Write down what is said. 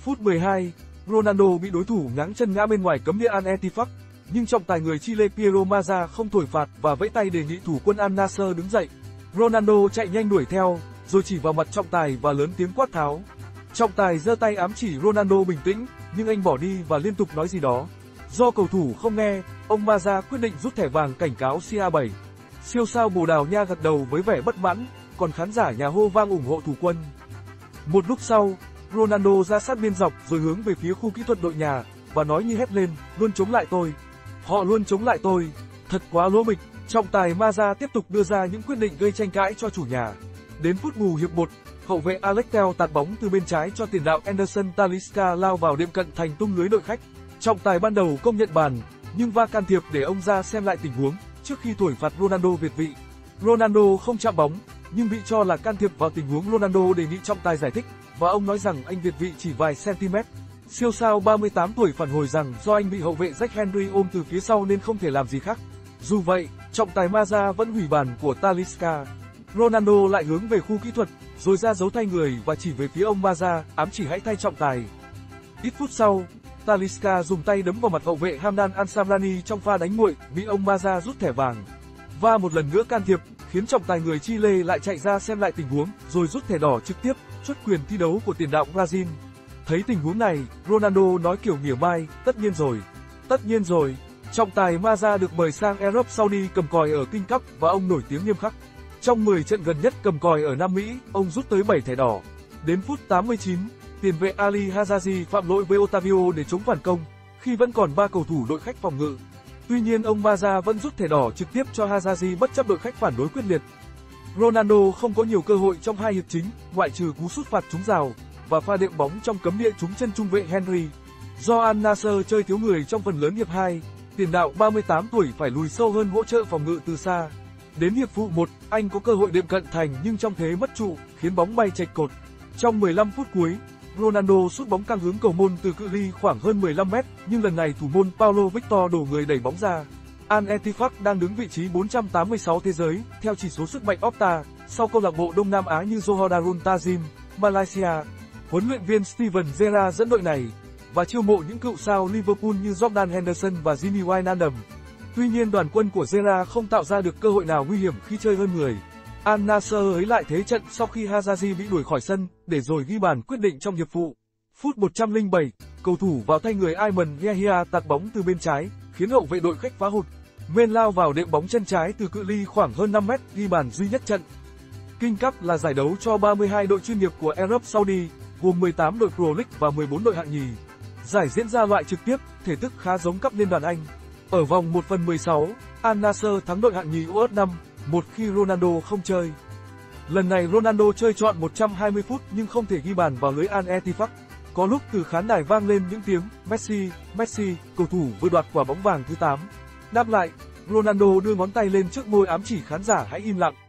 Phút 12, Ronaldo bị đối thủ ngáng chân ngã bên ngoài cấm địa Al Ettifaq, nhưng trọng tài người Chile Piero Mazza không thổi phạt và vẫy tay đề nghị thủ quân Al Nassr đứng dậy. Ronaldo chạy nhanh đuổi theo, rồi chỉ vào mặt trọng tài và lớn tiếng quát tháo. Trọng tài giơ tay ám chỉ Ronaldo bình tĩnh, nhưng anh bỏ đi và liên tục nói gì đó. Do cầu thủ không nghe, ông Mazza quyết định rút thẻ vàng cảnh cáo CR7. Siêu sao Bồ Đào Nha gật đầu với vẻ bất mãn, còn khán giả nhà hô vang ủng hộ thủ quân. Một lúc sau, Ronaldo ra sát biên dọc rồi hướng về phía khu kỹ thuật đội nhà và nói như hét lên, luôn chống lại tôi. Họ luôn chống lại tôi. Thật quá lố bịch. Trọng tài Mazza tiếp tục đưa ra những quyết định gây tranh cãi cho chủ nhà. Đến phút bù hiệp 1, hậu vệ Alex Telles tạt bóng từ bên trái cho tiền đạo Anderson Talisca lao vào đệm cận thành tung lưới đội khách. Trọng tài ban đầu công nhận bàn, nhưng VAR can thiệp để ông ra xem lại tình huống trước khi thổi phạt Ronaldo việt vị. Ronaldo không chạm bóng, nhưng bị cho là can thiệp vào tình huống. Ronaldo đề nghị trọng tài giải thích, và ông nói rằng anh việt vị chỉ vài cm. Siêu sao 38 tuổi phản hồi rằng do anh bị hậu vệ Jack Henry ôm từ phía sau nên không thể làm gì khác. Dù vậy, trọng tài Mazza vẫn hủy bàn của Talisca. Ronaldo lại hướng về khu kỹ thuật, rồi ra dấu thay người và chỉ về phía ông Mazza, ám chỉ hãy thay trọng tài. Ít phút sau, Talisca dùng tay đấm vào mặt hậu vệ Hamdan Al-Samrani trong pha đánh nguội, bị ông Mazza rút thẻ vàng. VAR một lần nữa can thiệp, khiến trọng tài người Chile lại chạy ra xem lại tình huống, rồi rút thẻ đỏ trực tiếp, truất quyền thi đấu của tiền đạo Brazil. Thấy tình huống này, Ronaldo nói kiểu mỉa mai, tất nhiên rồi. Trọng tài Mazza được mời sang Ả Rập Saudi cầm còi ở King Cup và ông nổi tiếng nghiêm khắc. Trong 10 trận gần nhất cầm còi ở Nam Mỹ, ông rút tới 7 thẻ đỏ. Đến phút 89, tiền vệ Ali Hazazi phạm lỗi với Otavio để chống phản công, khi vẫn còn 3 cầu thủ đội khách phòng ngự. Tuy nhiên ông Mazza vẫn rút thẻ đỏ trực tiếp cho Hazazi bất chấp đội khách phản đối quyết liệt. Ronaldo không có nhiều cơ hội trong hai hiệp chính, ngoại trừ cú sút phạt trúng rào và pha đệm bóng trong cấm địa trúng chân trung vệ Henry. Do Al Nassr chơi thiếu người trong phần lớn hiệp 2, tiền đạo 38 tuổi phải lùi sâu hơn hỗ trợ phòng ngự từ xa. Đến hiệp phụ 1, anh có cơ hội đệm cận thành nhưng trong thế mất trụ, khiến bóng bay chệch cột. Trong 15 phút cuối, Ronaldo sút bóng căng hướng cầu môn từ cự ly khoảng hơn 15 mét, nhưng lần này thủ môn Paulo Victor đổ người đẩy bóng ra. Al Ettifaq đang đứng vị trí 486 thế giới, theo chỉ số sức mạnh Opta, sau câu lạc bộ Đông Nam Á như Johor Darul Ta'zim, Malaysia. Huấn luyện viên Steven Gerrard dẫn đội này, và chiêu mộ những cựu sao Liverpool như Jordan Henderson và Gini Wijnaldum. Tuy nhiên đoàn quân của Gerrard không tạo ra được cơ hội nào nguy hiểm khi chơi hơn người. Al Nassr ấy lại thế trận sau khi Hazazi bị đuổi khỏi sân, để rồi ghi bàn quyết định trong hiệp phụ. Phút 107, cầu thủ vào thay người Ayman Yahia tạt bóng từ bên trái, khiến hậu vệ đội khách phá hụt. Men lao vào đệm bóng chân trái từ cự ly khoảng hơn 5 mét, ghi bàn duy nhất trận. King Cup là giải đấu cho 32 đội chuyên nghiệp của Ả Rập Saudi, gồm 18 đội Pro League và 14 đội hạng nhì. Giải diễn ra loại trực tiếp, thể thức khá giống Cup Liên đoàn Anh. Ở vòng 1/16, Al Nassr thắng đội hạng nhì U21, một khi Ronaldo không chơi. Lần này Ronaldo chơi trọn 120 phút nhưng không thể ghi bàn vào lưới Al Ettifaq. Có lúc từ khán đài vang lên những tiếng Messi, cầu thủ vừa đoạt quả bóng vàng thứ 8. Đáp lại, Ronaldo đưa ngón tay lên trước môi ám chỉ khán giả hãy im lặng.